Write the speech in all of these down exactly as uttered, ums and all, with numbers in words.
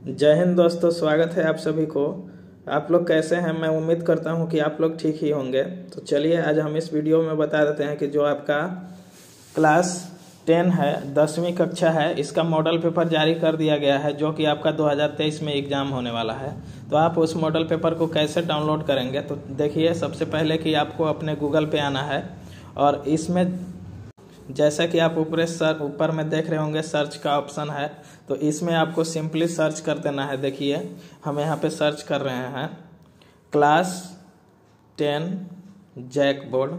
जय हिंद दोस्तों, स्वागत है आप सभी को। आप लोग कैसे हैं? मैं उम्मीद करता हूं कि आप लोग ठीक ही होंगे। तो चलिए आज हम इस वीडियो में बता देते हैं कि जो आपका क्लास टेन है, दसवीं कक्षा है, इसका मॉडल पेपर जारी कर दिया गया है जो कि आपका दो हज़ार तेईस में एग्ज़ाम होने वाला है। तो आप उस मॉडल पेपर को कैसे डाउनलोड करेंगे? तो देखिए, सबसे पहले कि आपको अपने गूगल पे आना है और इसमें जैसा कि आप ऊपर सर ऊपर में देख रहे होंगे सर्च का ऑप्शन है, तो इसमें आपको सिंपली सर्च कर देना है। देखिए, हम यहाँ पे सर्च कर रहे हैं class ten JAC board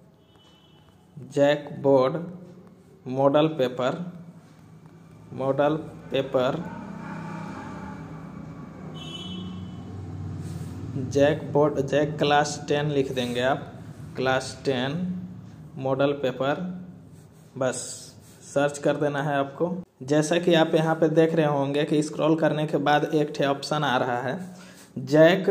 JAC board model paper model paper JAC board JAC class ten लिख देंगे आप, क्लास टेन मॉडल पेपर, बस सर्च कर देना है आपको। जैसा कि आप यहाँ पे देख रहे होंगे कि स्क्रॉल करने के बाद एक ठे ऑप्शन आ रहा है JAC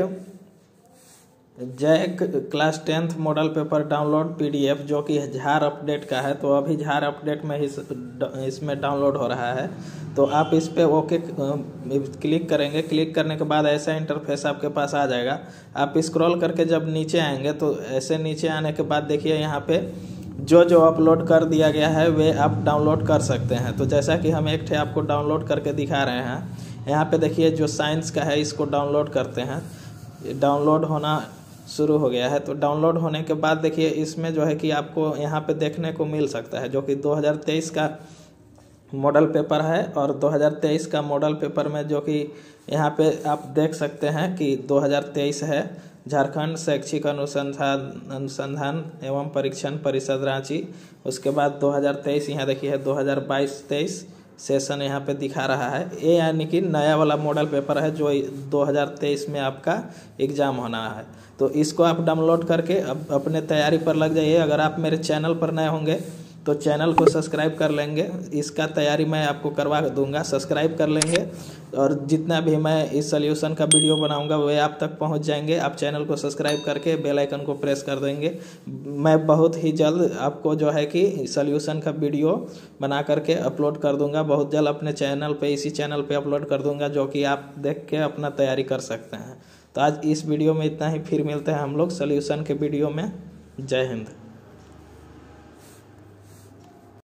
JAC class tenth model paper download PDF, जो कि झार अपडेट का है। तो अभी झार अपडेट में ही इसमें डाउनलोड हो रहा है। तो आप इस पे ओके क्लिक करेंगे। क्लिक करने के बाद ऐसा इंटरफेस आपके पास आ जाएगा। आप स्क्रॉल करके जब नीचे आएंगे तो ऐसे नीचे आने के बाद देखिए यहाँ पे जो जो अपलोड कर दिया गया है वे आप डाउनलोड कर सकते हैं। तो जैसा कि हम एक ठे आपको डाउनलोड करके दिखा रहे हैं, यहाँ पे देखिए जो साइंस का है इसको डाउनलोड करते हैं। डाउनलोड होना शुरू हो गया है। तो डाउनलोड होने के बाद देखिए इसमें जो है कि आपको यहाँ पे देखने को मिल सकता है जो कि दो हज़ार तेईस का मॉडल पेपर है। और दो हज़ार तेईस का मॉडल पेपर में जो कि यहाँ पे आप देख सकते हैं कि दो हज़ार तेईस है, झारखंड शैक्षिक अनुसंधान अनुसंधान एवं परीक्षण परिषद रांची। उसके बाद दो हज़ार तेईस यहाँ देखिए दो हज़ार बाईस तेईस सेशन यहाँ पे दिखा रहा है। ये यानी कि नया वाला मॉडल पेपर है जो दो हज़ार तेईस में आपका एग्ज़ाम होना है। तो इसको आप डाउनलोड करके अब अपने तैयारी पर लग जाइए। अगर आप मेरे चैनल पर नए होंगे तो चैनल को सब्सक्राइब कर लेंगे। इसका तैयारी मैं आपको करवा दूंगा, सब्सक्राइब कर लेंगे और जितना भी मैं इस सॉल्यूशन का वीडियो बनाऊंगा वे आप तक पहुंच जाएंगे। आप चैनल को सब्सक्राइब करके बेल आइकन को प्रेस कर देंगे। मैं बहुत ही जल्द आपको जो है कि सॉल्यूशन का वीडियो बना करके अपलोड कर दूंगा। बहुत जल्द अपने चैनल पे इसी चैनल पे अपलोड कर दूंगा जो कि आप देख के अपना तैयारी कर सकते हैं। तो आज इस वीडियो में इतना ही, फिर मिलते हैं हम लोग सॉल्यूशन के वीडियो में। जय हिंद।